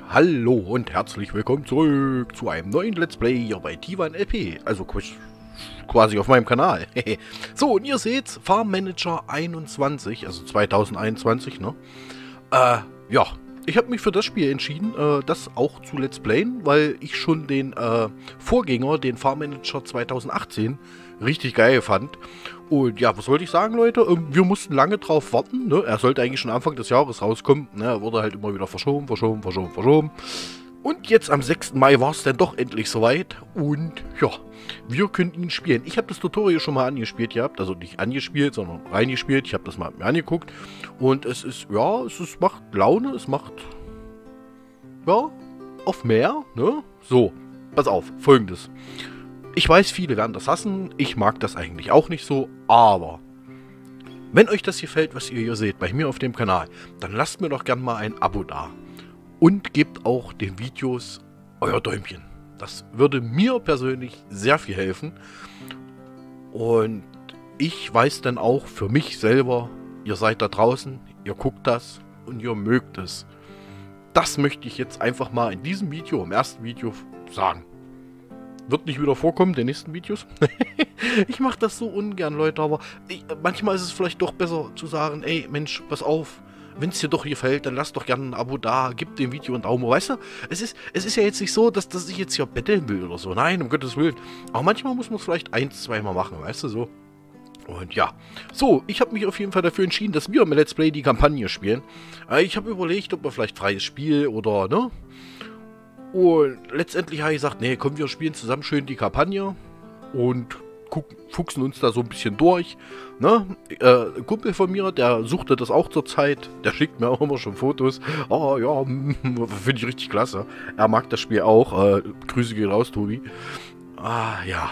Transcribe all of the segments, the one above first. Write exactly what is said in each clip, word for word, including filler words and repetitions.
Hallo und herzlich willkommen zurück zu einem neuen Let's Play hier bei T eins L P, also quasi auf meinem Kanal. So, und ihr seht's, Farm Manager einundzwanzig, also zweitausendeinundzwanzig, ne? Äh, ja, ich habe mich für das Spiel entschieden, äh, das auch zu Let's Playen, weil ich schon den äh, Vorgänger, den Farm Manager zweitausendachtzehn, richtig geil fand. Und ja, was wollte ich sagen, Leute? Ähm, wir mussten lange drauf warten, ne? Er sollte eigentlich schon Anfang des Jahres rauskommen, ne? Er wurde halt immer wieder verschoben, verschoben, verschoben, verschoben. Und jetzt am sechsten Mai war es dann doch endlich soweit. Und ja, wir können ihn spielen. Ich habe das Tutorial schon mal angespielt gehabt, also nicht angespielt, sondern reingespielt. Ich habe das mal mir angeguckt. Und es ist, ja, es ist, macht Laune, es macht, ja, auf mehr, ne? So, pass auf, Folgendes. Ich weiß, viele werden das hassen, ich mag das eigentlich auch nicht so, aber wenn euch das gefällt, was ihr hier seht, bei mir auf dem Kanal, dann lasst mir doch gerne mal ein Abo da und gebt auch den Videos euer Däumchen. Das würde mir persönlich sehr viel helfen und ich weiß dann auch für mich selber, ihr seid da draußen, ihr guckt das und ihr mögt es. Das möchte ich jetzt einfach mal in diesem Video, im ersten Video sagen. Wird nicht wieder vorkommen, den nächsten Videos. Ich mache das so ungern, Leute, aber ich, manchmal ist es vielleicht doch besser zu sagen, ey, Mensch, pass auf, wenn es dir doch gefällt, dann lass doch gerne ein Abo da, gib dem Video einen Daumen, weißt du? Es ist, es ist ja jetzt nicht so, dass, dass ich jetzt hier betteln will oder so, nein, um Gottes Willen. Aber manchmal muss man es vielleicht ein, zweimal machen, weißt du, so. Und ja, so, ich habe mich auf jeden Fall dafür entschieden, dass wir im Let's Play die Kampagne spielen. Ich habe überlegt, ob wir vielleicht freies Spiel oder, ne? Und letztendlich habe ich gesagt, nee, komm, wir spielen zusammen schön die Kampagne und gucken, fuchsen uns da so ein bisschen durch. Ne? Äh, ein Kumpel von mir, der suchte das auch zur Zeit, der schickt mir auch immer schon Fotos. Oh ja, finde ich richtig klasse. Er mag das Spiel auch. Äh, Grüße gehen raus, Tobi. Ah, ja.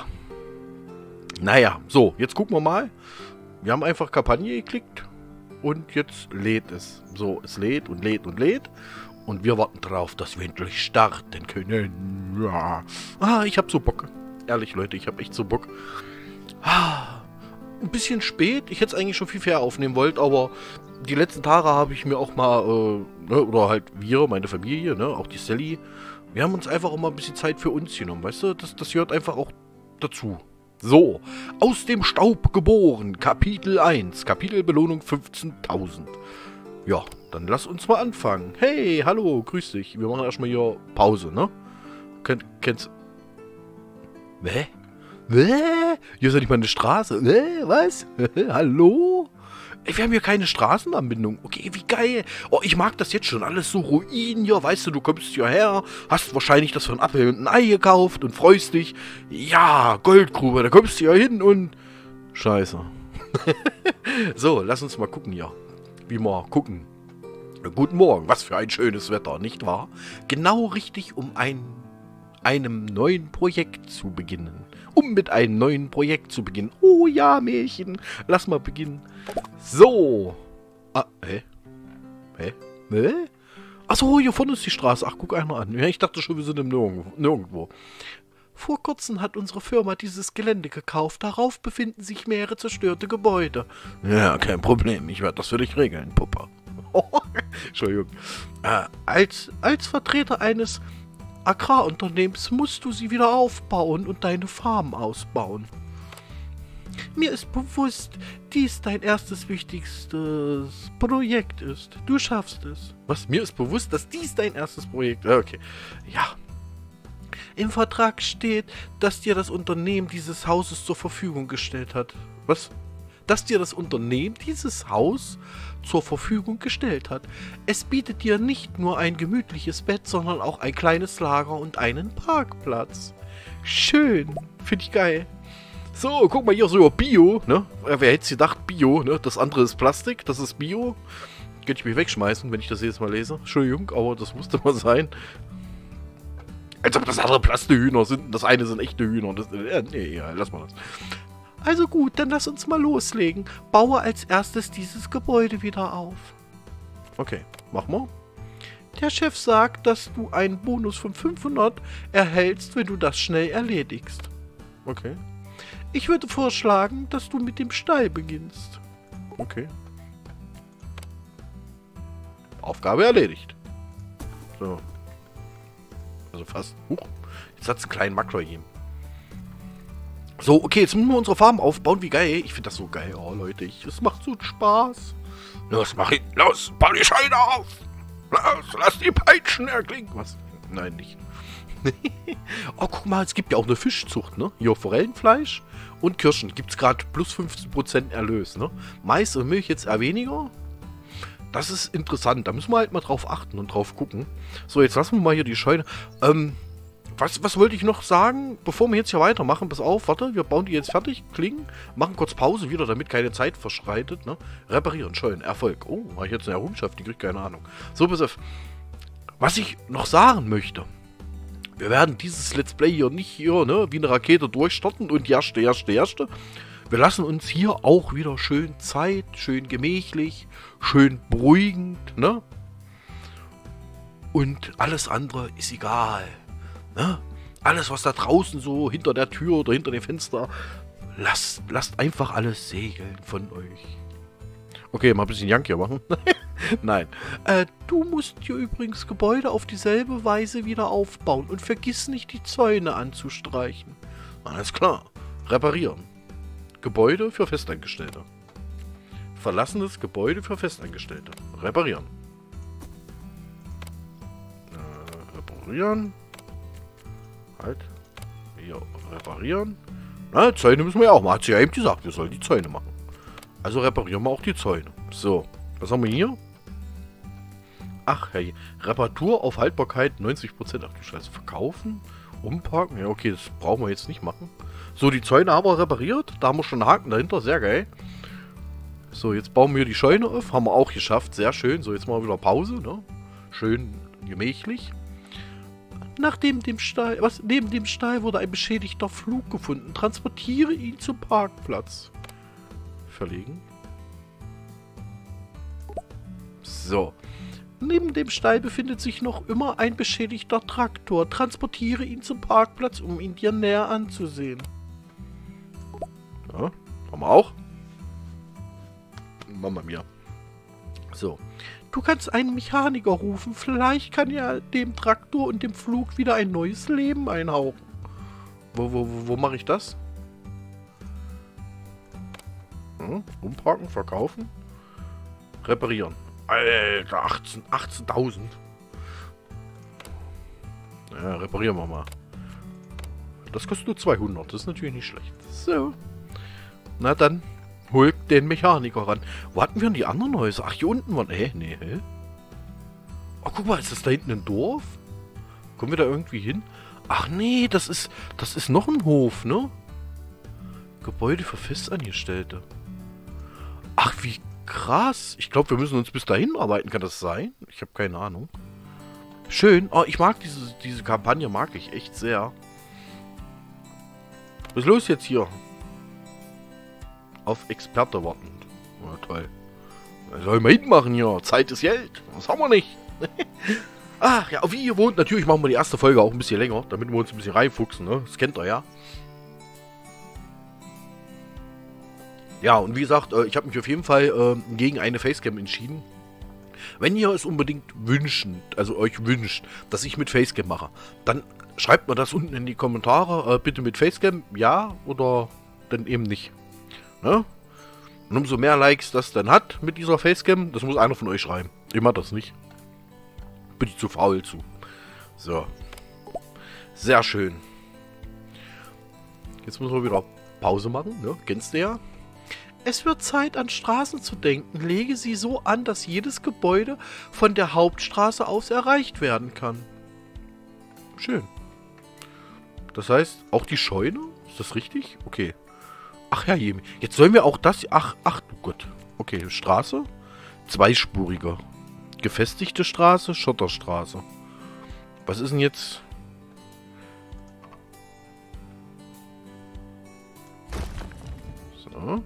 Naja, so, jetzt gucken wir mal. Wir haben einfach Kampagne geklickt und jetzt lädt es. So, es lädt und lädt und lädt. Und wir warten drauf, dass wir endlich starten können. Ja. Ah, ich hab so Bock. Ehrlich, Leute, ich hab echt so Bock. Ah, ein bisschen spät. Ich hätte es eigentlich schon viel fair aufnehmen wollen, aber die letzten Tage habe ich mir auch mal, äh, ne, oder halt wir, meine Familie, ne, auch die Sally, wir haben uns einfach auch mal ein bisschen Zeit für uns genommen, weißt du? Das, das gehört einfach auch dazu. So, aus dem Staub geboren, Kapitel eins, Kapitelbelohnung fünfzehntausend. Ja, dann lass uns mal anfangen. Hey, hallo, grüß dich. Wir machen erstmal hier Pause, ne? Kennt, kennst... Hä? Hä? Hier ist ja nicht mal eine Straße. Hä? Was? Hallo? Ey, wir haben hier keine Straßenanbindung. Okay, wie geil. Oh, ich mag das jetzt schon. Alles so Ruinen hier. Weißt du, du kommst hierher, hast wahrscheinlich das für ein Apfel und ein Ei gekauft und freust dich. Ja, Goldgrube, da kommst du ja hin und... Scheiße. So, lass uns mal gucken hier. Wie wir gucken. Guten Morgen, was für ein schönes Wetter, nicht wahr? Genau richtig, um ein, einem neuen Projekt zu beginnen. Um mit einem neuen Projekt zu beginnen. Oh ja, Mädchen, lass mal beginnen. So. Ah, hä? Hä? Hä? Achso, hier vorne ist die Straße. Ach, guck einer an. Ja, ich dachte schon, wir sind im Nirgendwo. Nirgendwo. Vor kurzem hat unsere Firma dieses Gelände gekauft. Darauf befinden sich mehrere zerstörte Gebäude. Ja, kein Problem. Ich werde das für dich regeln, Puppa. Entschuldigung. Äh, als, als Vertreter eines Agrarunternehmens musst du sie wieder aufbauen und deine Farm ausbauen. Mir ist bewusst, dies dein erstes wichtigstes Projekt ist. Du schaffst es. Was? Mir ist bewusst, dass dies dein erstes Projekt ist? Okay. Ja. Im Vertrag steht, dass dir das Unternehmen dieses Hauses zur Verfügung gestellt hat. Was? Dass dir das Unternehmen dieses Haus zur Verfügung gestellt hat. Es bietet dir nicht nur ein gemütliches Bett, sondern auch ein kleines Lager und einen Parkplatz. Schön. Finde ich geil. So, guck mal hier so Bio, ne? Wer hätte gedacht Bio, ne? Das andere ist Plastik, das ist Bio. Könnte ich mich wegschmeißen, wenn ich das jetzt mal lese. Entschuldigung, aber das musste mal sein. Als ob das andere Plastehühner sind. Das eine sind echte Hühner. Das, äh, nee, ja, lass mal das. Also gut, dann lass uns mal loslegen. Baue als erstes dieses Gebäude wieder auf. Okay, mach mal. Der Chef sagt, dass du einen Bonus von fünfhundert erhältst, wenn du das schnell erledigst. Okay. Ich würde vorschlagen, dass du mit dem Stall beginnst. Okay. Aufgabe erledigt. So. Also fast. Huch. Jetzt hat es einen kleinen Makler gegeben. So, okay, jetzt müssen wir unsere Farm aufbauen. Wie geil. Ich finde das so geil. Oh, Leute, ich, es macht so Spaß. Los, mach ihn. Los, bau die Scheune auf. Los, lass die Peitschen erklingen. Was? Nein, nicht. Oh, guck mal, es gibt ja auch eine Fischzucht, ne? Hier Forellenfleisch und Kirschen. Gibt es gerade plus fünfzehn Prozent Erlös, ne? Mais und Milch jetzt eher weniger. Das ist interessant. Da müssen wir halt mal drauf achten und drauf gucken. So, jetzt lassen wir mal hier die Scheune. Ähm, was, was wollte ich noch sagen? Bevor wir jetzt hier weitermachen, pass auf, warte, wir bauen die jetzt fertig, klingen, machen kurz Pause wieder, damit keine Zeit verschreitet, ne? Reparieren, Scheunen, Erfolg. Oh, habe ich jetzt eine Errungenschaft, die kriegt keine Ahnung. So, pass auf. Was ich noch sagen möchte. Wir werden dieses Let's Play hier nicht hier, ne, wie eine Rakete durchstarten und erste, erste, erste. Wir lassen uns hier auch wieder schön Zeit, schön gemächlich, schön beruhigend, ne? Und alles andere ist egal, ne? Alles, was da draußen so hinter der Tür oder hinter dem Fenster, lasst, lasst einfach alles segeln von euch. Okay, mal ein bisschen Jank hier machen. Nein. Äh, du musst hier übrigens Gebäude auf dieselbe Weise wieder aufbauen und vergiss nicht, die Zäune anzustreichen. Alles klar. Reparieren. Gebäude für Festangestellte. Verlassenes Gebäude für Festangestellte. Reparieren. Äh, reparieren. Halt. Hier, reparieren. Na, Zäune müssen wir ja auch machen. Hat sie ja eben gesagt, wir sollen die Zäune machen. Also reparieren wir auch die Zäune. So, was haben wir hier? Ach, hey. Reparatur auf Haltbarkeit neunzig Prozent. Ach du Scheiße. Verkaufen? Umparken? Ja, okay, das brauchen wir jetzt nicht machen. So, die Zäune haben wir repariert. Da haben wir schon einen Haken dahinter. Sehr geil. So, jetzt bauen wir die Scheune auf. Haben wir auch geschafft. Sehr schön. So, jetzt machen wir wieder Pause, ne? Schön gemächlich. Nachdem dem Stall, was, neben dem Stall wurde ein beschädigter Flug gefunden. Transportiere ihn zum Parkplatz. Verlegen. So. Neben dem Stall befindet sich noch immer ein beschädigter Traktor. Transportiere ihn zum Parkplatz, um ihn dir näher anzusehen. Ja, haben wir auch. Mama mia. So. Du kannst einen Mechaniker rufen. Vielleicht kann er dem Traktor und dem Flug wieder ein neues Leben einhauchen. Wo, wo, wo, wo mache ich das? Hm, umparken, verkaufen. Reparieren. Alter, achtzehntausend. Ja, reparieren wir mal. Das kostet nur zweihundert. Das ist natürlich nicht schlecht. So. Na dann, hol den Mechaniker ran. Wo hatten wir denn die anderen Häuser? Ach, hier unten waren... Hä? Nee, hä? Oh, guck mal, ist das da hinten ein Dorf? Kommen wir da irgendwie hin? Ach nee, das ist... Das ist noch ein Hof, ne? Gebäude für Festangestellte. Ach, wie krass. Ich glaube, wir müssen uns bis dahin arbeiten. Kann das sein? Ich habe keine Ahnung. Schön. Oh, ich mag diese, diese Kampagne, mag ich echt sehr. Was ist los jetzt hier? Auf Experte warten. Na toll. Was soll man hinmachen hier? Zeit ist Geld. Das haben wir nicht. Ach ja, wie ihr wohnt, natürlich machen wir die erste Folge auch ein bisschen länger, damit wir uns ein bisschen reinfuchsen, ne? Das kennt ihr ja. Ja, und wie gesagt, ich habe mich auf jeden Fall äh, gegen eine Facecam entschieden. Wenn ihr es unbedingt wünschen, also euch wünscht, dass ich mit Facecam mache, dann schreibt mir das unten in die Kommentare. Äh, bitte mit Facecam, ja oder dann eben nicht. Ne? Und umso mehr Likes das dann hat mit dieser Facecam, das muss einer von euch schreiben. Ich mach das nicht. Bin ich zu faul zu. So. Sehr schön. Jetzt müssen wir wieder Pause machen, ne? Kennst du ja? Es wird Zeit, an Straßen zu denken. Lege sie so an, dass jedes Gebäude von der Hauptstraße aus erreicht werden kann. Schön. Das heißt, auch die Scheune? Ist das richtig? Okay. Ach ja, jetzt sollen wir auch das... Ach, ach du Gott. Okay, Straße. Zweispurige. Gefestigte Straße, Schotterstraße. Was ist denn jetzt... So.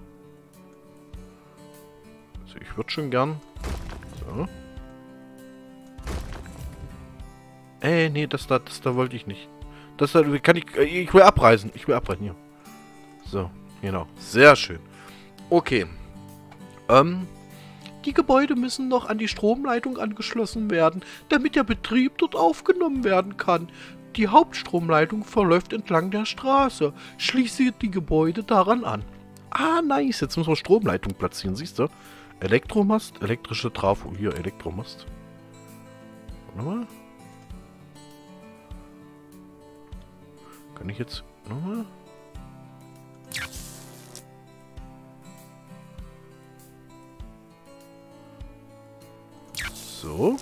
Ich würde schon gern... So. Ey, nee, das da, das da wollte ich nicht. Das da kann ich... Ich will abreisen. Ich will abreisen, hier. So, genau. Sehr schön. Okay. Ähm, Die Gebäude müssen noch an die Stromleitung angeschlossen werden, damit der Betrieb dort aufgenommen werden kann. Die Hauptstromleitung verläuft entlang der Straße. Schließe die Gebäude daran an. Ah, nice. Jetzt müssen wir Stromleitung platzieren, siehst du? Elektromast, elektrische Trafo. Hier, Elektromast. Warte mal. Kann ich jetzt... Nochmal? So.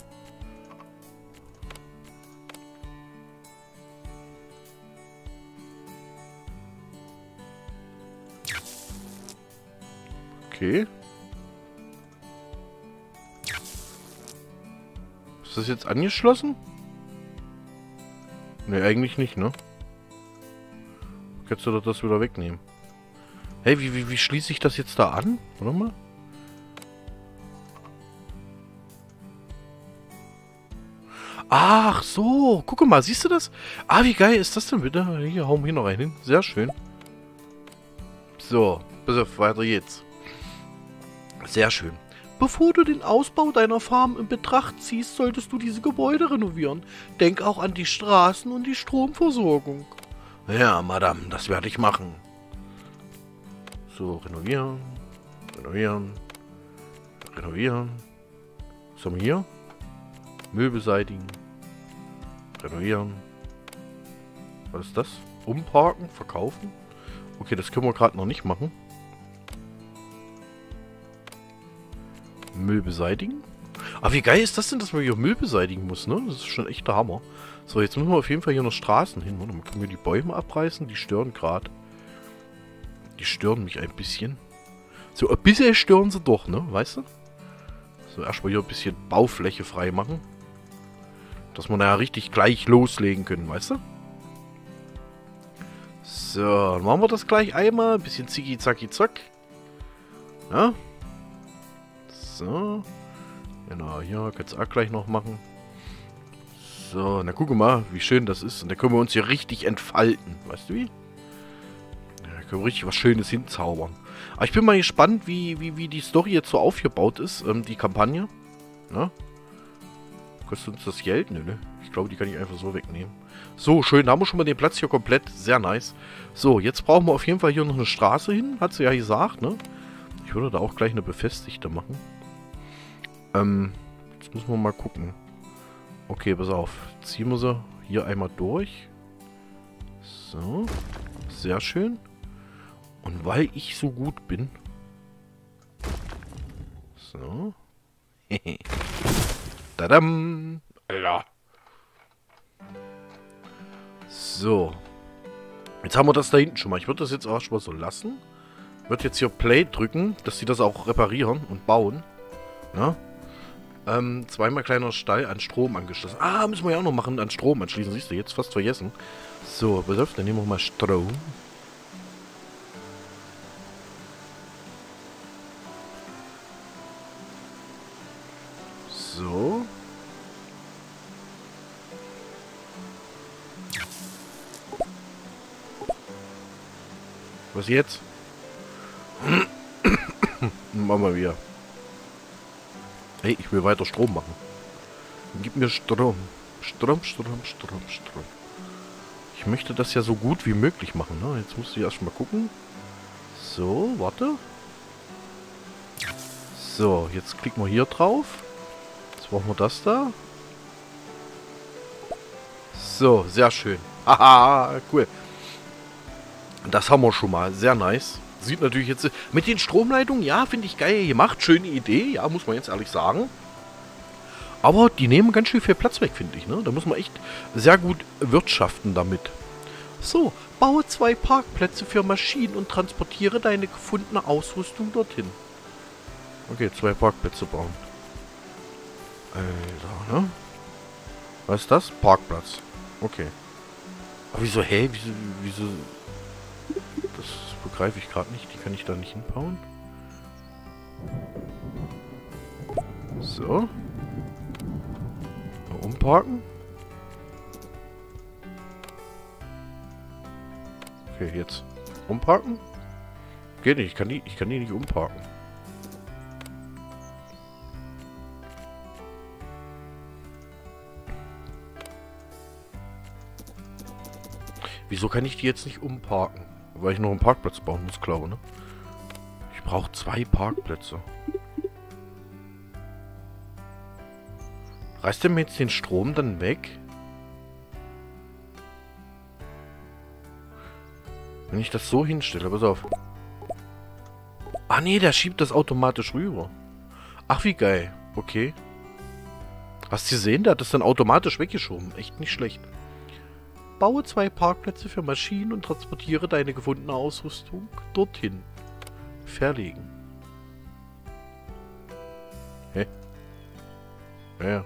Okay. Ist das jetzt angeschlossen? Ne, eigentlich nicht, ne? Kannst du doch das wieder wegnehmen. Hey, wie, wie, wie schließe ich das jetzt da an? Warte mal. Ach so, guck mal, siehst du das? Ah, wie geil ist das denn bitte? Hier, hauen wir hier noch einen hin. Sehr schön. So, pass auf, weiter geht's. Sehr schön. Bevor du den Ausbau deiner Farm in Betracht ziehst, solltest du diese Gebäude renovieren. Denk auch an die Straßen und die Stromversorgung. Ja, Madame, das werde ich machen. So, renovieren. Renovieren. Renovieren. Was haben wir hier? Müll beseitigen. Renovieren. Was ist das? Umparken? Verkaufen? Okay, das können wir gerade noch nicht machen. Müll beseitigen? Aber wie geil ist das denn, dass man hier Müll beseitigen muss, ne? Das ist schon echt der Hammer. So, jetzt müssen wir auf jeden Fall hier noch Straßen hin. Dann können wir die Bäume abreißen. Die stören gerade. Die stören mich ein bisschen. So, ein bisschen stören sie doch, ne? Weißt du? So, erstmal hier ein bisschen Baufläche frei machen. Dass wir da richtig gleich loslegen können, weißt du? So, dann machen wir das gleich einmal. Ein bisschen zicki zacki zack. Ja. So. Genau, hier kannst du auch gleich noch machen. So, na guck mal, wie schön das ist. Und da können wir uns hier richtig entfalten. Weißt du wie? Ja, da können wir richtig was Schönes hinzaubern. Aber ich bin mal gespannt, wie, wie, wie die Story jetzt so aufgebaut ist, ähm, die Kampagne. Na? Kostet uns das Geld? Nö, ne? Ich glaube, die kann ich einfach so wegnehmen. So, schön, da haben wir schon mal den Platz hier komplett. Sehr nice. So, jetzt brauchen wir auf jeden Fall hier noch eine Straße hin. Hat sie ja gesagt, ne? Ich würde da auch gleich eine befestigte machen. Ähm, jetzt müssen wir mal gucken. Okay, pass auf. Ziehen wir sie hier einmal durch. So. Sehr schön. Und weil ich so gut bin. So. Tadam. Alter. So. Jetzt haben wir das da hinten schon mal. Ich würde das jetzt auch schon mal so lassen. Ich würde jetzt hier Play drücken, dass sie das auch reparieren und bauen. Na? Ähm, zweimal kleiner Stall an Strom angeschlossen. Ah, müssen wir ja auch noch machen, an Strom anschließen. Siehst du, jetzt fast vergessen. So, pass auf, dann nehmen wir mal Strom. So. Was jetzt? Machen wir wieder. Hey, ich will weiter Strom machen. Gib mir Strom. Strom, Strom, Strom, Strom. Ich möchte das ja so gut wie möglich machen, ne? Jetzt musst du erstmal gucken. So, warte. So, jetzt klicken wir hier drauf. Jetzt brauchen wir das da. So, sehr schön. Haha, cool. Das haben wir schon mal. Sehr nice. Sieht natürlich jetzt... Mit den Stromleitungen, ja, finde ich geil gemacht. Schöne Idee, ja, muss man jetzt ehrlich sagen. Aber die nehmen ganz schön viel Platz weg, finde ich, ne? Da muss man echt sehr gut wirtschaften damit. So, baue zwei Parkplätze für Maschinen und transportiere deine gefundene Ausrüstung dorthin. Okay, zwei Parkplätze bauen. Alter, ne? Was ist das? Parkplatz. Okay. Aber wieso, hä? Wieso, wieso... Das begreife ich gerade nicht. Die kann ich da nicht hinbauen. So. Umparken. Okay, jetzt. Umparken? Geht nicht. Ich kann die, ich kann die nicht umparken. Wieso kann ich die jetzt nicht umparken? Weil ich noch einen Parkplatz bauen muss, glaube ich, ne? Ich brauche zwei Parkplätze. Reißt der mir jetzt den Strom dann weg? Wenn ich das so hinstelle, pass auf. Ah nee, der schiebt das automatisch rüber. Ach, wie geil. Okay. Hast du gesehen? Der hat das dann automatisch weggeschoben. Echt nicht schlecht. Baue zwei Parkplätze für Maschinen und transportiere deine gefundene Ausrüstung dorthin. Verlegen. Hä? Ja, ja.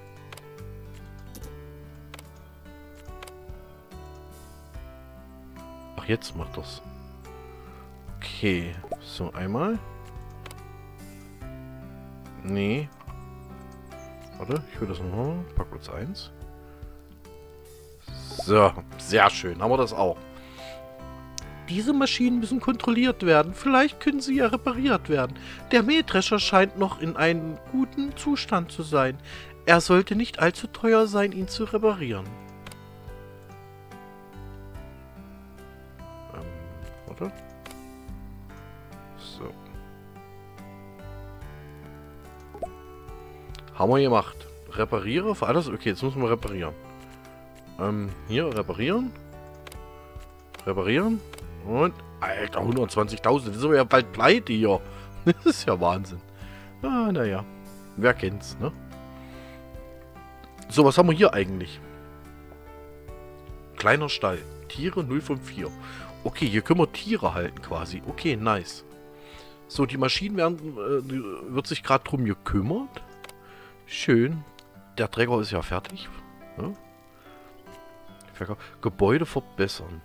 Ach, jetzt macht das. Okay. So, einmal. Nee. Warte, ich will das noch. Parkplatz eins. So, sehr schön. Haben wir das auch. Diese Maschinen müssen kontrolliert werden. Vielleicht können sie ja repariert werden. Der Mähdrescher scheint noch in einem guten Zustand zu sein. Er sollte nicht allzu teuer sein, ihn zu reparieren. Ähm, warte. So. Haben wir gemacht. Repariere für alles? Okay, jetzt müssen wir reparieren. Ähm, hier, reparieren. Reparieren. Und, Alter, hundertzwanzigtausend. Das ist aber ja bald pleite hier. Das ist ja Wahnsinn. Ah, naja. Wer kennt's, ne? So, was haben wir hier eigentlich? Kleiner Stall. Tiere null von vier. Okay, hier können wir Tiere halten quasi. Okay, nice. So, die Maschinen werden, äh, wird sich gerade drum gekümmert. Schön. Der Träger ist ja fertig. Ne? Gebäude verbessern.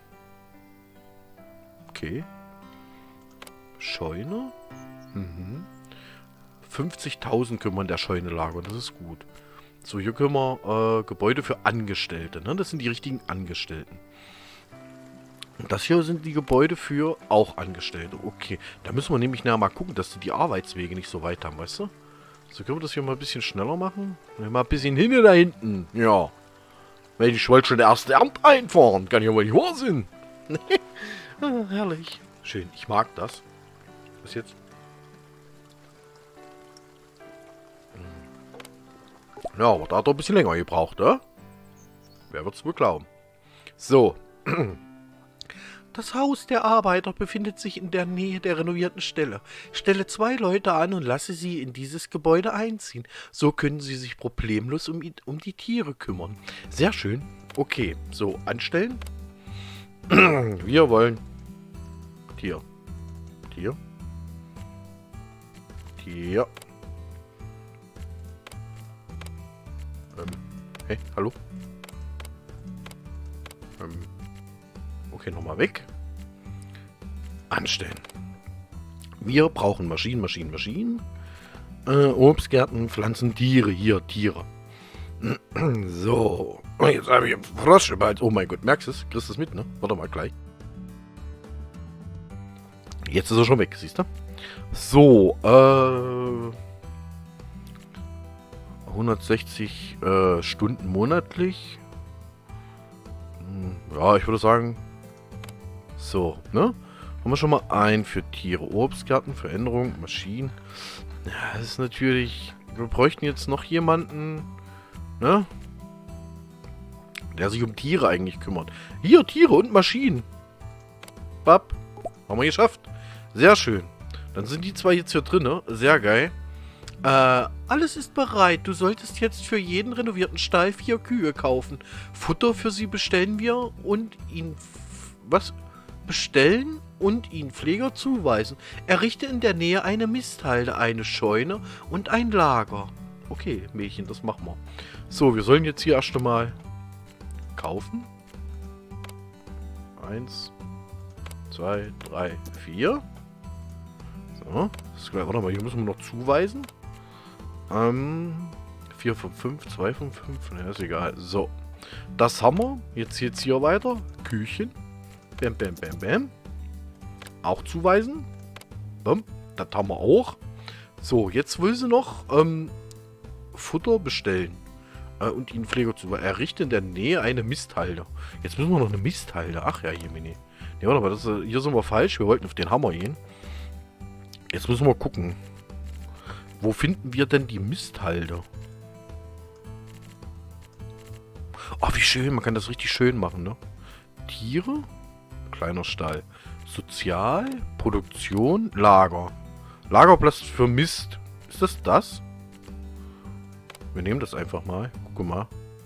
Okay. Scheune. Mhm. fünfzigtausend können wir in der Scheune lagern. Das ist gut. So, hier können wir äh, Gebäude für Angestellte. Ne? Das sind die richtigen Angestellten. Und das hier sind die Gebäude für auch Angestellte. Okay. Da müssen wir nämlich nachher mal gucken, dass die die Arbeitswege nicht so weit haben, weißt du? So, können wir das hier mal ein bisschen schneller machen? Mal ein bisschen hin da hinten. Ja. Wenn ich wollte schon der erste Amt einfahren. Kann ja wohl nicht wahr sein. Ah, herrlich. Schön. Ich mag das. Was jetzt? Ja, aber da hat er ein bisschen länger gebraucht, ne? Wer wird's wohl glauben? So. Das Haus der Arbeiter befindet sich in der Nähe der renovierten Stelle. Stelle zwei Leute an und lasse sie in dieses Gebäude einziehen. So können sie sich problemlos um, um die Tiere kümmern. Sehr schön. Okay, so, anstellen. Wir wollen Tier. Tier. Tier. Ähm, hey, hallo? Ähm, okay, nochmal weg. Anstellen. Wir brauchen Maschinen, Maschinen, Maschinen. Äh, Obstgärten, Pflanzen, Tiere. Hier, Tiere. So. Oh, jetzt habe ich einen Frosch im Hals. Oh mein Gott, merkst du es? Kriegst du es mit, ne? Warte mal gleich. Jetzt ist er schon weg, siehst du? So, äh... hundertsechzig äh, Stunden monatlich. Ja, ich würde sagen... So, ne? Haben wir schon mal ein für Tiere. Obstgarten, Veränderung, Maschinen. Ja, das ist natürlich... Wir bräuchten jetzt noch jemanden... Ne? Der sich um Tiere eigentlich kümmert. Hier, Tiere und Maschinen. Bap. Haben wir geschafft. Sehr schön. Dann sind die zwei jetzt hier drin, ne? Sehr geil. Äh, alles ist bereit. Du solltest jetzt für jeden renovierten Stall vier Kühe kaufen. Futter für sie bestellen wir und ihn... Was? Bestellen und ihn Pfleger zuweisen. Errichte in der Nähe eine Misthalde, eine Scheune und ein Lager. Okay, Mädchen, das machen wir. So, wir sollen jetzt hier erst einmal kaufen. Eins, zwei, drei, vier. So, das, warte mal, hier müssen wir noch zuweisen. Ähm, vier von fünf, zwei von fünf, ne, ist egal. So, das haben wir. Jetzt jetzt hier weiter. Küchen. Bam, bam, bam, bam. Auch zuweisen. Bam, das haben wir auch. So, jetzt will sie noch ähm, Futter bestellen. Äh, und ihnen Pfleger zu... Errichte in der Nähe eine Misthalde. Jetzt müssen wir noch eine Misthalde. Ach ja, hier, Mini. Ne, warte mal, das, äh, hier sind wir falsch. Wir wollten auf den Hammer gehen. Jetzt müssen wir gucken. Wo finden wir denn die Misthalde? Oh, wie schön. Man kann das richtig schön machen, ne? Tiere. Kleiner Stall. Sozial. Produktion. Lager. Lagerplatz für Mist. Ist das das? Wir nehmen das einfach mal. Guck mal.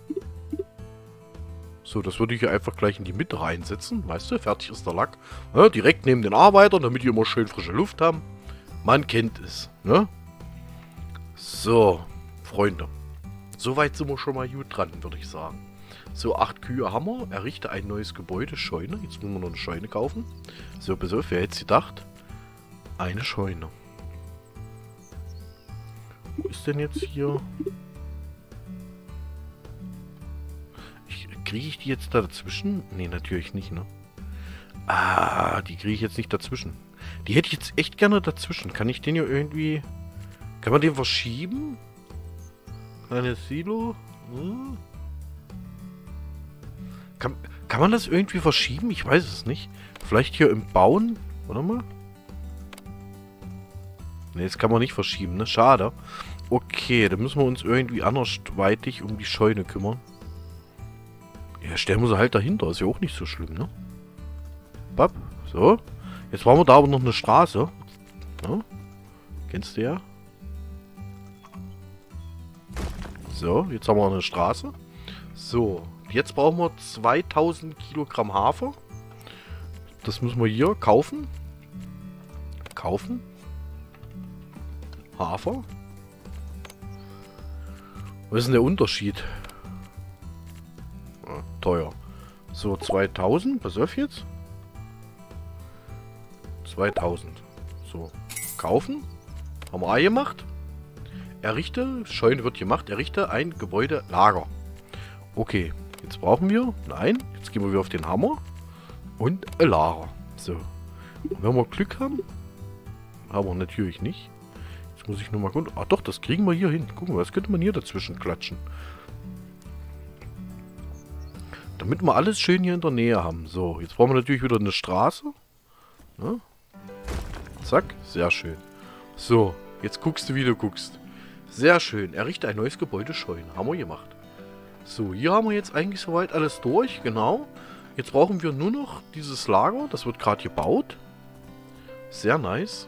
So, das würde ich hier einfach gleich in die Mitte reinsetzen. Weißt du, fertig ist der Lack. Ja, direkt neben den Arbeitern, damit die immer schön frische Luft haben. Man kennt es, ne? So, Freunde. Soweit sind wir schon mal gut dran, würde ich sagen. So, acht Kühe haben wir. Errichte ein neues Gebäude, Scheune. Jetzt müssen wir noch eine Scheune kaufen. So, pass auf, wer hätte es gedacht? Eine Scheune. Wo ist denn jetzt hier... Kriege ich die jetzt da dazwischen? Ne, natürlich nicht, ne? Ah, die kriege ich jetzt nicht dazwischen. Die hätte ich jetzt echt gerne dazwischen. Kann ich den hier irgendwie... Kann man den verschieben? Kleines Silo? Hm. Kann, kann man das irgendwie verschieben? Ich weiß es nicht. Vielleicht hier im Bauen? Warte mal. Ne, das kann man nicht verschieben, ne? Schade. Okay, dann müssen wir uns irgendwie andersweitig um die Scheune kümmern. Ja, stellen wir sie halt dahinter. Ist ja auch nicht so schlimm, ne? Bap. So. Jetzt brauchen wir da aber noch eine Straße. Ja. Kennst du ja? So, jetzt haben wir eine Straße. So. Jetzt brauchen wir zweitausend Kilogramm Hafer. Das müssen wir hier kaufen. Kaufen. Hafer. Was ist denn der Unterschied? Teuer. So, zweitausend. Pass auf jetzt. zweitausend. So. Kaufen. Haben wir auch gemacht. Errichte. Scheune wird gemacht. Errichte ein Gebäude-Lager. Okay. Jetzt brauchen wir... Nein. Jetzt gehen wir wieder auf den Hammer. Und ein Lager. So. Und wenn wir Glück haben... Haben wir natürlich nicht. Jetzt muss ich nur mal gucken. Ah doch, das kriegen wir hier hin. Gucken wir, was könnte man hier dazwischen klatschen. Damit wir alles schön hier in der Nähe haben. So, jetzt brauchen wir natürlich wieder eine Straße. Ne? Zack, sehr schön. So, jetzt guckst du, wie du guckst. Sehr schön. Errichte ein neues Gebäude, Scheune. Haben wir gemacht. So, hier haben wir jetzt eigentlich soweit alles durch. Genau. Jetzt brauchen wir nur noch dieses Lager. Das wird gerade gebaut. Sehr nice.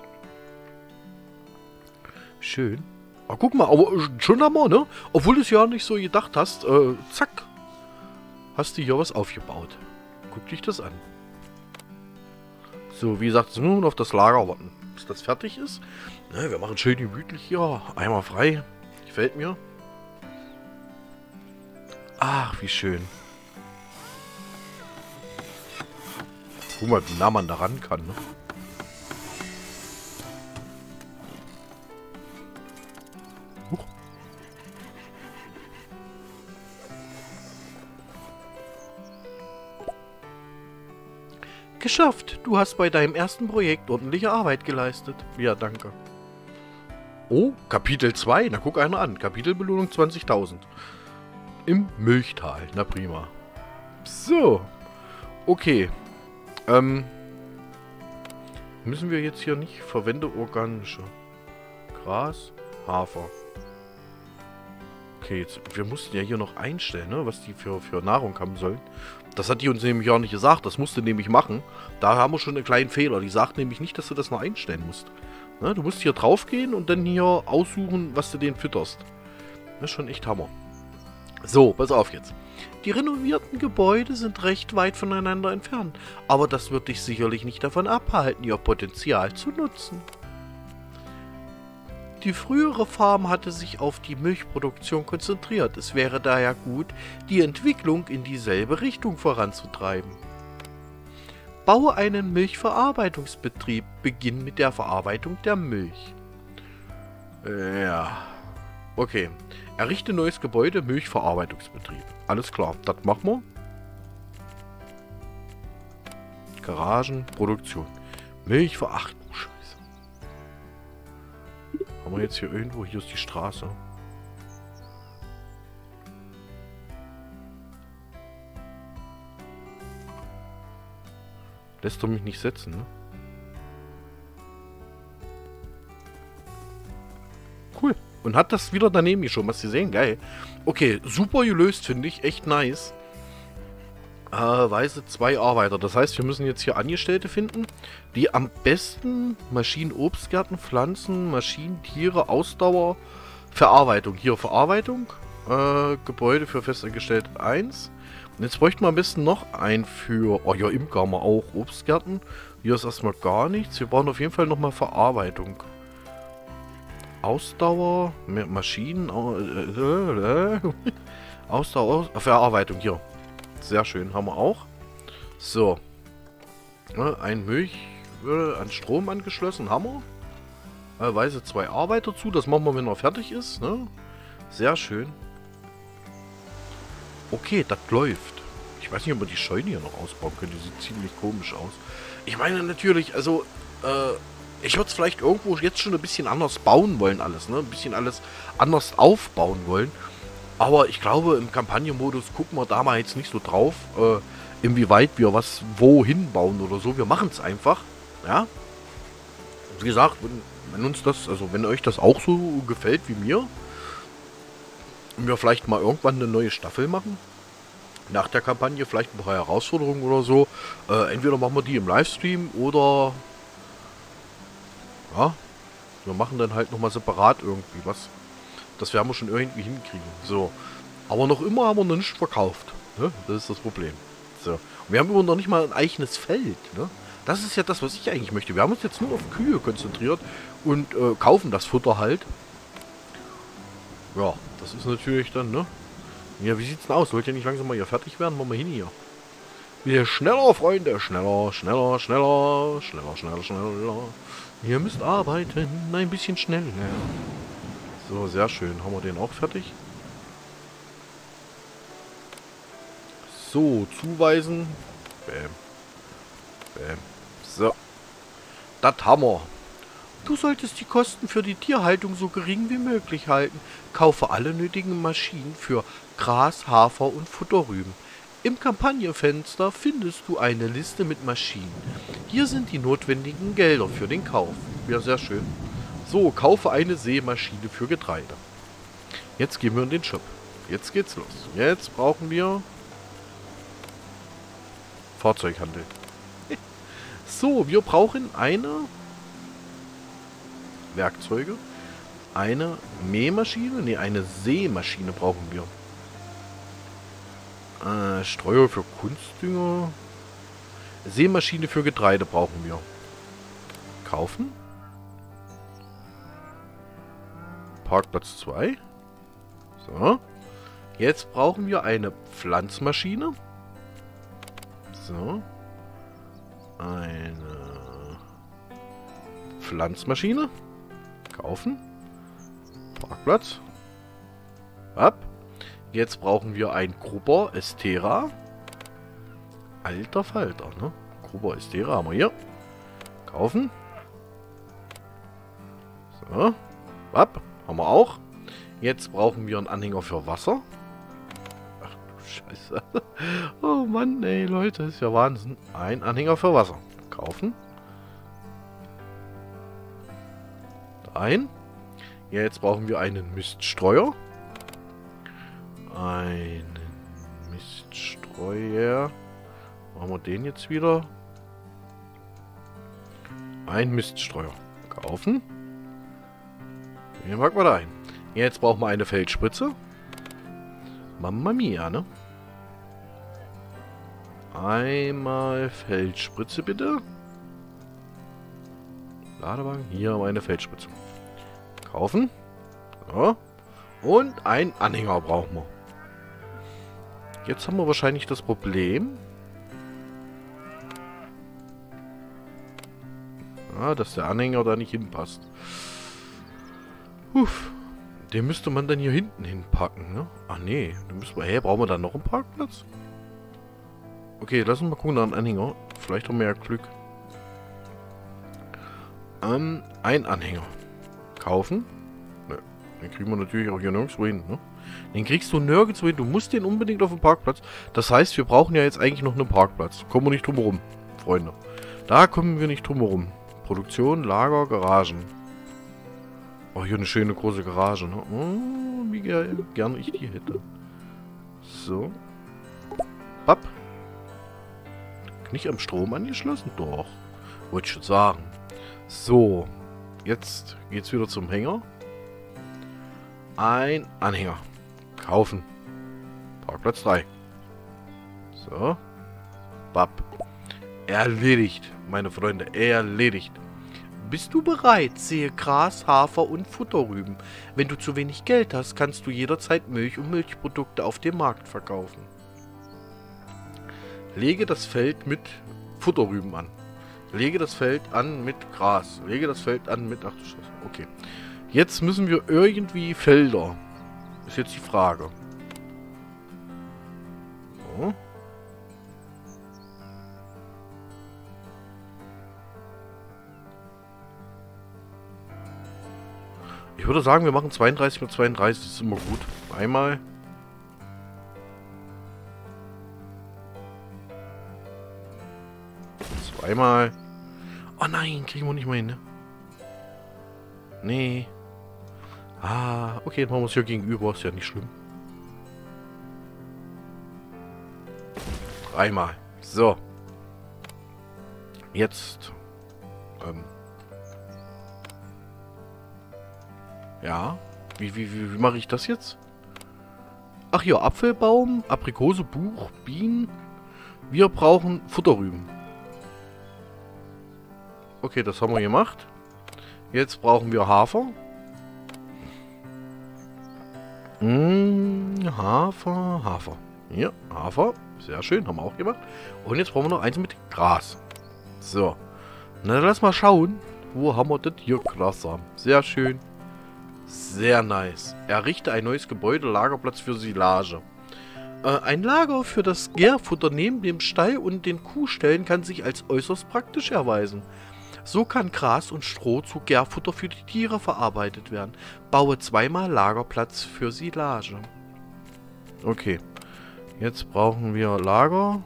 Schön. Ah, guck mal, aber schon haben wir, ne? Obwohl du es ja nicht so gedacht hast. Äh, zack. Hast du hier was aufgebaut. Guck dich das an. So, wie gesagt, jetzt müssen wir auf das Lager warten, bis das fertig ist. Ne, wir machen schön gemütlich hier. Einmal frei. Gefällt mir. Ach, wie schön. Guck mal, wie nah man da ran kann, ne? Huch. Geschafft! Du hast bei deinem ersten Projekt ordentliche Arbeit geleistet. Ja, danke. Oh, Kapitel zwei. Na, guck einer an. Kapitelbelohnung zwanzigtausend. Im Milchtal. Na, prima. So. Okay. Ähm. Müssen wir jetzt hier nicht... Verwende organische. Gras, Hafer. Okay, jetzt... Wir mussten ja hier noch einstellen, ne? Was die für, für Nahrung haben sollen. Das hat die uns nämlich auch nicht gesagt. Das musst du nämlich machen. Da haben wir schon einen kleinen Fehler. Die sagt nämlich nicht, dass du das noch einstellen musst. Ne? Du musst hier drauf gehen und dann hier aussuchen, was du den fütterst. Das ist schon echt Hammer. So, pass auf jetzt. Die renovierten Gebäude sind recht weit voneinander entfernt. Aber das wird dich sicherlich nicht davon abhalten, ihr Potenzial zu nutzen. Die frühere Farm hatte sich auf die Milchproduktion konzentriert. Es wäre daher gut, die Entwicklung in dieselbe Richtung voranzutreiben. Baue einen Milchverarbeitungsbetrieb. Beginn mit der Verarbeitung der Milch. Ja. Okay. Errichte neues Gebäude, Milchverarbeitungsbetrieb. Alles klar, das machen wir. Garagen, Produktion. Milchverarbeitung. Haben wir jetzt hier irgendwo? Hier ist die Straße. Lässt er mich nicht setzen, ne? Cool. Und hat das wieder daneben schon, was Sie sehen, geil. Okay, super gelöst, finde ich. Echt nice. Äh, Weise zwei Arbeiter. Das heißt, wir müssen jetzt hier Angestellte finden, die am besten Maschinen, Obstgärten, Pflanzen, Maschinen, Tiere, Ausdauer, Verarbeitung. Hier Verarbeitung, äh, Gebäude für festangestellte eins. Und jetzt bräuchten wir am besten noch ein für, oh ja, Imker haben wir auch, Obstgärten. Hier ist erstmal gar nichts. Wir brauchen auf jeden Fall nochmal Verarbeitung. Ausdauer, mehr Maschinen, äh, äh, Ausdauer, Verarbeitung, hier. Sehr schön, haben wir auch. So. Ja, ein Milch äh, an Strom angeschlossen, haben wir. Äh, Weise zwei Arbeiter zu, das machen wir, wenn er fertig ist. Ne? Sehr schön. Okay, das läuft. Ich weiß nicht, ob wir die Scheune hier noch ausbauen können. Die sieht ziemlich komisch aus. Ich meine natürlich, also, äh, ich würde es vielleicht irgendwo jetzt schon ein bisschen anders bauen wollen alles, ne? Ein bisschen alles anders aufbauen wollen. Aber ich glaube, im Kampagnenmodus gucken wir da mal jetzt nicht so drauf, äh, inwieweit wir was wohin bauen oder so. Wir machen es einfach, ja. Wie gesagt, wenn, wenn uns das, also wenn euch das auch so gefällt wie mir, und wir vielleicht mal irgendwann eine neue Staffel machen, nach der Kampagne, vielleicht ein paar Herausforderungen oder so, äh, entweder machen wir die im Livestream oder, ja, wir machen dann halt nochmal separat irgendwie was. Das werden wir schon irgendwie hinkriegen. So. Aber noch immer haben wir noch nicht verkauft. Ne? Das ist das Problem. So. Und wir haben immer noch nicht mal ein eigenes Feld. Ne? Das ist ja das, was ich eigentlich möchte. Wir haben uns jetzt nur auf Kühe konzentriert und äh, kaufen das Futter halt. Ja, das ist natürlich dann, ne? Ja, wie sieht's denn aus? Wollt ihr nicht langsam mal hier fertig werden? Machen wir hin hier. Wir schneller, Freunde. Schneller, schneller, schneller. Schneller, schneller, schneller. Ihr müsst arbeiten. Ein bisschen schneller. So, sehr schön. Haben wir den auch fertig? So, zuweisen. Bäm. Bäm. So. Das haben wir. Du solltest die Kosten für die Tierhaltung so gering wie möglich halten. Kaufe alle nötigen Maschinen für Gras, Hafer und Futterrüben. Im Kampagnenfenster findest du eine Liste mit Maschinen. Hier sind die notwendigen Gelder für den Kauf. Ja, sehr schön. So, kaufe eine Sämaschine für Getreide. Jetzt gehen wir in den Shop. Jetzt geht's los. Jetzt brauchen wir Fahrzeughandel. So, wir brauchen eine Werkzeuge, eine Mähmaschine, ne, eine Sämaschine brauchen wir. Äh, Streuer für Kunstdünger. Sämaschine für Getreide brauchen wir. Kaufen. Parkplatz zwei. So. Jetzt brauchen wir eine Pflanzmaschine. So. Eine Pflanzmaschine. Kaufen. Parkplatz. Ab. Jetzt brauchen wir ein Grubber Estera. Alter Falter, ne? Grubber Estera haben wir hier. Kaufen. So. Ab. Haben wir auch. Jetzt brauchen wir einen Anhänger für Wasser. Ach du Scheiße. Oh Mann, ey, Leute, ist ja Wahnsinn. Ein Anhänger für Wasser. Kaufen. Ein. Jetzt brauchen wir einen Miststreuer. Einen Miststreuer. Machen wir den jetzt wieder. Ein Miststreuer. Kaufen. Den packen wir da ein. Jetzt brauchen wir eine Feldspritze. Mamma mia, ne? Einmal Feldspritze, bitte. Ladewagen. Hier haben wir eine Feldspritze. Kaufen. So. Und ein Anhänger brauchen wir. Jetzt haben wir wahrscheinlich das Problem, ah, dass der Anhänger da nicht hinpasst. Uff. Den müsste man dann hier hinten hinpacken, ne? Ach nee, dann müssen wir, hä, brauchen wir dann noch einen Parkplatz? Okay, lass uns mal gucken nach einem Anhänger. Vielleicht haben wir ja Glück. Ähm, ein Anhänger. Kaufen. Ne, den kriegen wir natürlich auch hier nirgendwo hin, ne? Den kriegst du nirgendwo hin. Du musst den unbedingt auf den Parkplatz. Das heißt, wir brauchen ja jetzt eigentlich noch einen Parkplatz. Kommen wir nicht drum herum, Freunde. Da kommen wir nicht drum herum. Produktion, Lager, Garagen. Oh, hier eine schöne große Garage, ne? Oh, wie ger gerne ich die hätte. So. Papp. Nicht am Strom angeschlossen? Doch. Wollte ich schon sagen. So. Jetzt geht's wieder zum Hänger. Ein Anhänger. Kaufen. Parkplatz drei. So. Papp. Erledigt, meine Freunde. Erledigt. Bist du bereit? Sehe Gras, Hafer und Futterrüben. Wenn du zu wenig Geld hast, kannst du jederzeit Milch und Milchprodukte auf dem Markt verkaufen. Lege das Feld mit Futterrüben an. Lege das Feld an mit Gras. Lege das Feld an mit... Ach du Scheiße. Okay. Jetzt müssen wir irgendwie Felder. Ist jetzt die Frage. So. Ich würde sagen, wir machen zweiunddreißig mit zweiunddreißig. Das ist immer gut. Einmal. Zweimal. Oh nein, kriegen wir nicht mal hin, ne? Nee. Ah, okay, dann machen wir es hier gegenüber. Ist ja nicht schlimm. Dreimal. So. Jetzt. Ähm. Ja. Wie, wie, wie, wie mache ich das jetzt? Ach ja, Apfelbaum, Aprikose, Buch, Bienen. Wir brauchen Futterrüben. Okay, das haben wir gemacht. Jetzt brauchen wir Hafer. Hm, Hafer, Hafer. Ja, Hafer. Sehr schön, haben wir auch gemacht. Und jetzt brauchen wir noch eins mit Gras. So. Na, dann lass mal schauen. Wo haben wir das hier Gras haben? Sehr schön. Sehr nice. Errichte ein neues Gebäude, Lagerplatz für Silage. Äh, ein Lager für das Gärfutter neben dem Stall und den Kuhställen kann sich als äußerst praktisch erweisen. So kann Gras und Stroh zu Gärfutter für die Tiere verarbeitet werden. Baue zweimal Lagerplatz für Silage. Okay. Jetzt brauchen wir Lager.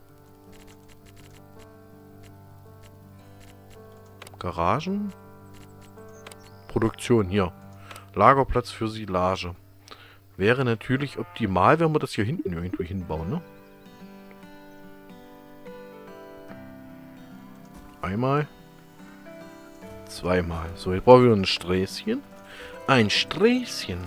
Garagen. Produktion hier. Lagerplatz für Silage. Wäre natürlich optimal, wenn wir das hier hinten irgendwo hinbauen, ne? Einmal. Zweimal. So, jetzt brauchen wir ein Sträßchen. Ein Sträßchen.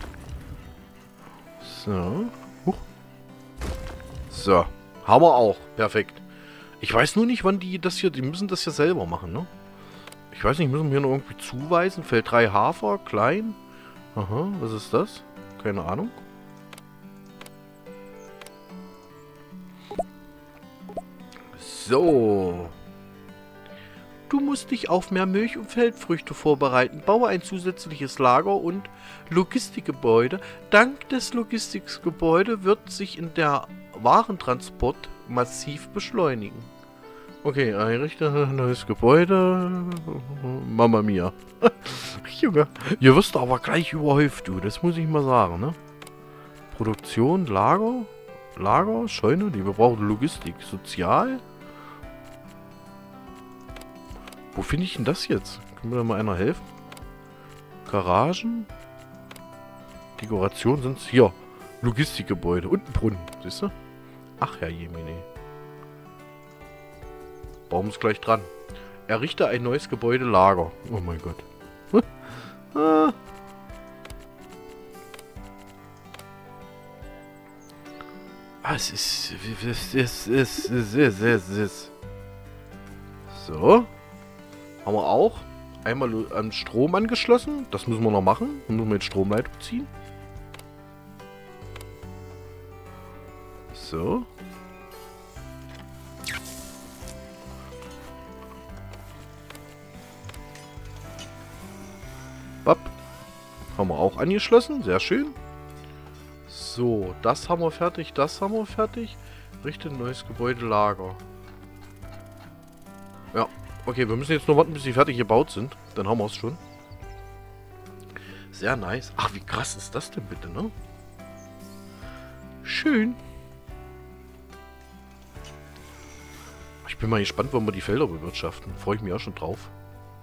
So. Huch. So. Haben wir auch. Perfekt. Ich weiß nur nicht, wann die das hier... Die müssen das ja selber machen, ne? Ich weiß nicht, müssen wir hier noch irgendwie zuweisen? Feld drei Hafer, klein. Aha, was ist das? Keine Ahnung. So. Du musst dich auf mehr Milch und Feldfrüchte vorbereiten. Baue ein zusätzliches Lager und Logistikgebäude. Dank des Logistikgebäudes wird sich in der Warentransport massiv beschleunigen. Okay, einrichte ein neues Gebäude. Mama mia. Junge, ihr wirst aber gleich überhäuft, du. Das muss ich mal sagen, ne? Produktion, Lager. Lager, Scheune, die wir brauchen Logistik. Sozial. Wo finde ich denn das jetzt? Können mir da mal einer helfen? Garagen. Dekoration sind es hier. Logistikgebäude und ein Brunnen. Siehst du? Ach ja, Jemine. Baum ist gleich dran. Errichte ein neues Gebäude, Lager. Oh mein Gott. ah. Ah, es ist... Es ist... Es ist... Es ist... Es ist... So. Haben wir auch. Einmal an Strom angeschlossen. Das müssen wir noch machen. Dann müssen wir jetzt Stromleitung ziehen. So. Bap. Haben wir auch angeschlossen. Sehr schön. So, das haben wir fertig. Das haben wir fertig. Richte ein neues Gebäude, Lager. Ja. Okay, wir müssen jetzt nur warten, bis die fertig gebaut sind. Dann haben wir es schon. Sehr nice. Ach, wie krass ist das denn bitte, ne? Schön. Ich bin mal gespannt, wann wir die Felder bewirtschaften. Freue ich mich auch schon drauf.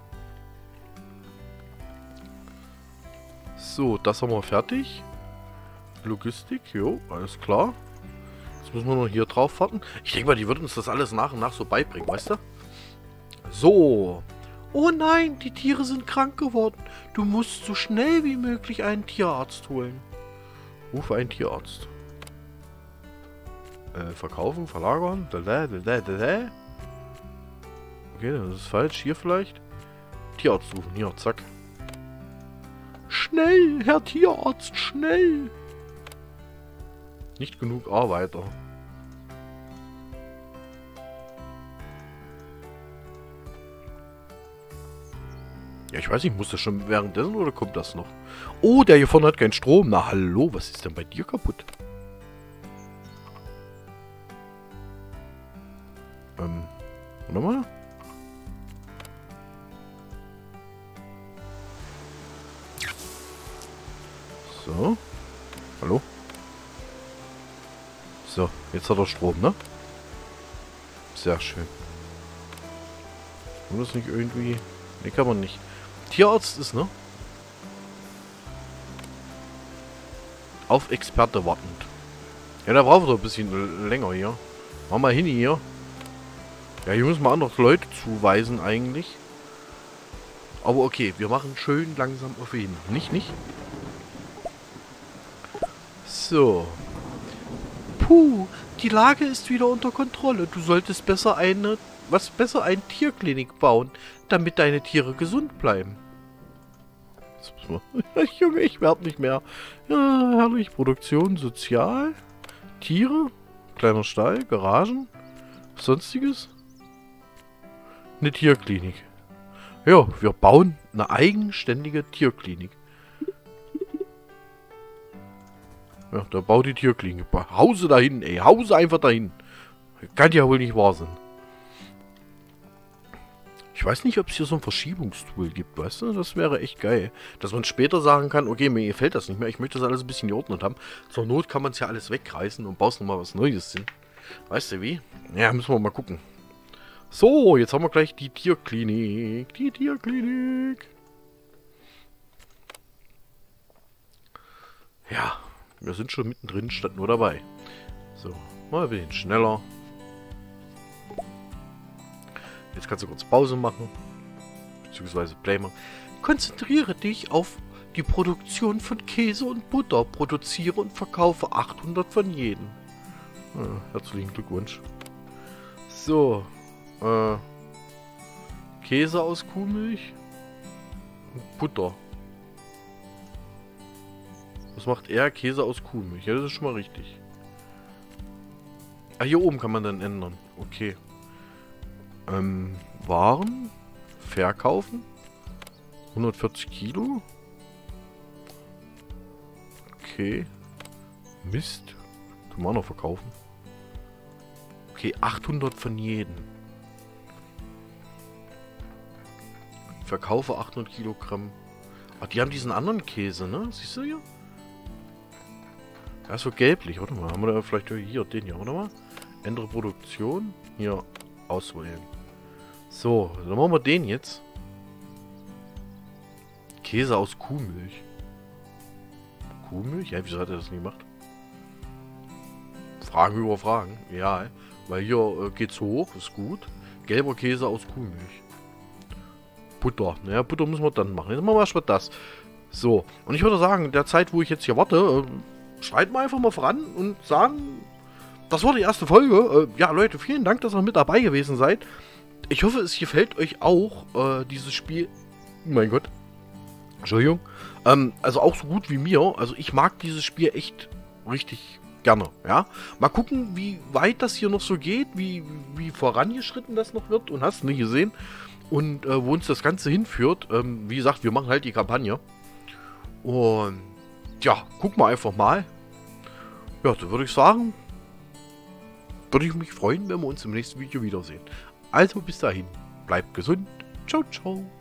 So, das haben wir fertig. Logistik, jo, alles klar. Jetzt müssen wir noch hier drauf warten. Ich denke mal, die wird uns das alles nach und nach so beibringen, weißt du? So. Oh nein, die Tiere sind krank geworden. Du musst so schnell wie möglich einen Tierarzt holen. Rufe einen Tierarzt. Äh, verkaufen, verlagern. Okay, das ist falsch. Hier vielleicht. Tierarzt rufen. Hier, zack. Schnell, Herr Tierarzt, schnell. Nicht genug Arbeiter. Ja, ich weiß nicht, muss das schon währenddessen oder kommt das noch? Oh, der hier vorne hat keinen Strom. Na hallo, was ist denn bei dir kaputt? Ähm, warte mal. So. Hallo? So, jetzt hat er Strom, ne? Sehr schön. Kann man das nicht irgendwie... Ne, kann man nicht. Tierarzt ist, ne? Auf Experte wartend. Ja, da braucht er ein bisschen länger hier. Mach mal hin hier. Ja, hier müssen wir auch noch Leute zuweisen eigentlich. Aber okay, wir machen schön langsam auf ihn. Nicht, nicht? So. Puh, die Lage ist wieder unter Kontrolle. Du solltest besser eine, was besser eine Tierklinik bauen, damit deine Tiere gesund bleiben. Junge, ich werd nicht mehr. Ja, herrlich. Produktion, Sozial, Tiere, kleiner Stall, Garagen, sonstiges. Eine Tierklinik. Ja, wir bauen eine eigenständige Tierklinik. Ja, da baut die Tierklinik. Hause dahin, ey. Hause einfach dahin. Kann ja wohl nicht wahr sein. Ich weiß nicht, ob es hier so ein Verschiebungstool gibt, weißt du? Das wäre echt geil. Dass man später sagen kann, okay, mir gefällt das nicht mehr. Ich möchte das alles ein bisschen geordnet haben. Zur Not kann man es ja alles wegreißen und baust nochmal was Neues hin. Weißt du wie? Ja, müssen wir mal gucken. So, jetzt haben wir gleich die Tierklinik. Die Tierklinik. Ja, wir sind schon mittendrin, statt nur dabei. So, mal ein bisschen schneller. Jetzt kannst du kurz Pause machen. Beziehungsweise Play machen. Konzentriere dich auf die Produktion von Käse und Butter. Produziere und verkaufe achthundert von jedem. Ja, herzlichen Glückwunsch. So. Äh, Käse aus Kuhmilch. Und Butter. Was macht er? Käse aus Kuhmilch. Ja, das ist schon mal richtig. Ah, hier oben kann man dann ändern. Okay. Ähm, Waren. Verkaufen. hundertvierzig Kilo. Okay. Mist. Können wir auch noch verkaufen. Okay, achthundert von jedem. Verkaufe achthundert Kilogramm. Ach, die haben diesen anderen Käse, ne? Siehst du hier? Der ist so gelblich. Warte mal, haben wir da vielleicht hier den hier, warte mal. Ändere Produktion. Hier auswählen. So, dann machen wir den jetzt. Käse aus Kuhmilch. Kuhmilch? Ja, wieso hat er das nie gemacht? Fragen über Fragen. Ja, weil hier äh, geht's hoch, ist gut. Gelber Käse aus Kuhmilch. Butter. Naja, Butter müssen wir dann machen. Jetzt machen wir erstmal das. So, und ich würde sagen, in der Zeit, wo ich jetzt hier warte, äh, schreiten wir einfach mal voran und sagen, das war die erste Folge. Äh, ja, Leute, vielen Dank, dass ihr mit dabei gewesen seid. Ich hoffe, es gefällt euch auch, äh, dieses Spiel. Oh mein Gott. Entschuldigung. Ähm, also auch so gut wie mir. Also ich mag dieses Spiel echt richtig gerne, ja. Mal gucken, wie weit das hier noch so geht, wie, wie vorangeschritten das noch wird. Und hast nicht gesehen. Und äh, wo uns das Ganze hinführt. Ähm, wie gesagt, wir machen halt die Kampagne. Und ja, gucken wir einfach mal. Ja, so würde ich sagen, würde ich mich freuen, wenn wir uns im nächsten Video wiedersehen. Also bis dahin, bleibt gesund. Ciao, ciao.